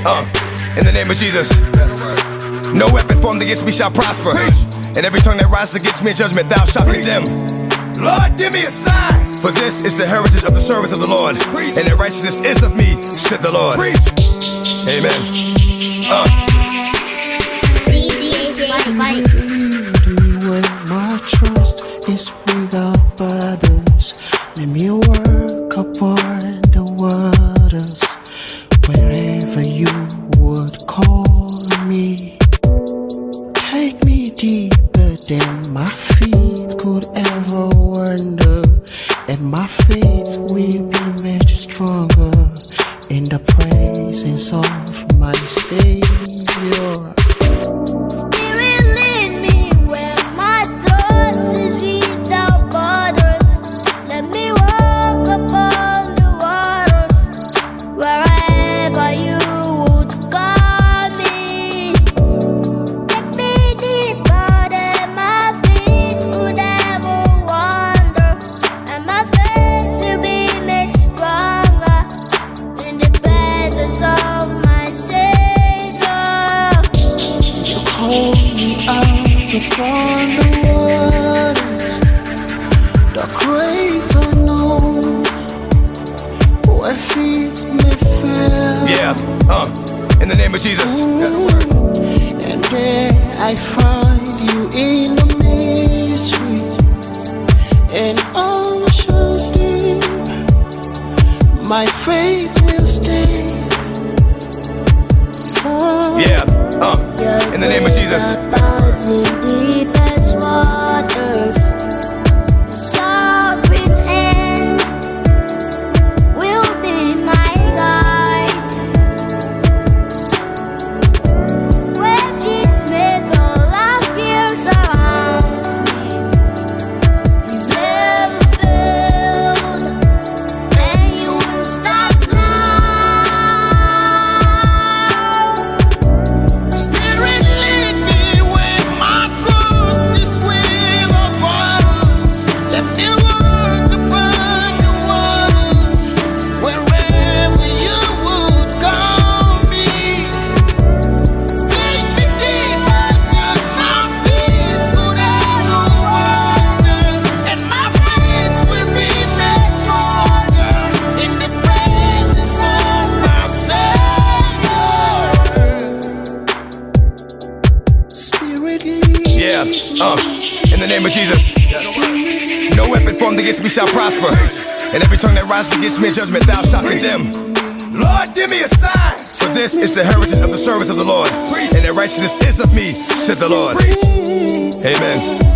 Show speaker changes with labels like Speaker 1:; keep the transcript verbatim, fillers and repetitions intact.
Speaker 1: Uh, in the name of Jesus. No weapon formed against me shall prosper. And every tongue that rises against me in judgment thou shalt condemn. Lord, give me a sign. For this is the heritage of the servants of the Lord, and their righteousness is of me, said the Lord. Amen. Uh.
Speaker 2: When my trust is without borders, let me work upon the waters. Wherever you would call me, take me deeper than my feet could ever wander, and my faith will be made stronger in the presence of my Savior.
Speaker 3: Spirit, lead me where my trust is without borders. Let me walk upon the waters, wherever you would call me. Take me deeper than my feet could ever wander, and my faith will be made stronger in the presence of my Savior.
Speaker 2: You hold me out upon the waters, the great unknown, where feet may fail.
Speaker 1: Yeah, uh, in the name of Jesus.
Speaker 2: And there I find you in the mystery, and oceans deep, my faith will stay.
Speaker 1: Yeah, uh, in the name of Jesus.
Speaker 3: The deepest waters, sovereign hand will be my guide. When this metal of fear surrounds me, you never failed, and you will start now.
Speaker 2: Spirit, lead me where my trust is without borders. Let me walk upon the waters, wherever you would call me. Take me deeper than my feet could ever wander, and my faith will be made stronger in the presence of my Savior. Spirit, lead
Speaker 1: Yeah, uh, in the name of Jesus. No weapon formed against me shall prosper, and every tongue that rises against me in judgment thou shalt condemn. Lord, give me a sign. For this is the heritage of the servants of the Lord, and their righteousness is of me, said the Lord. Amen.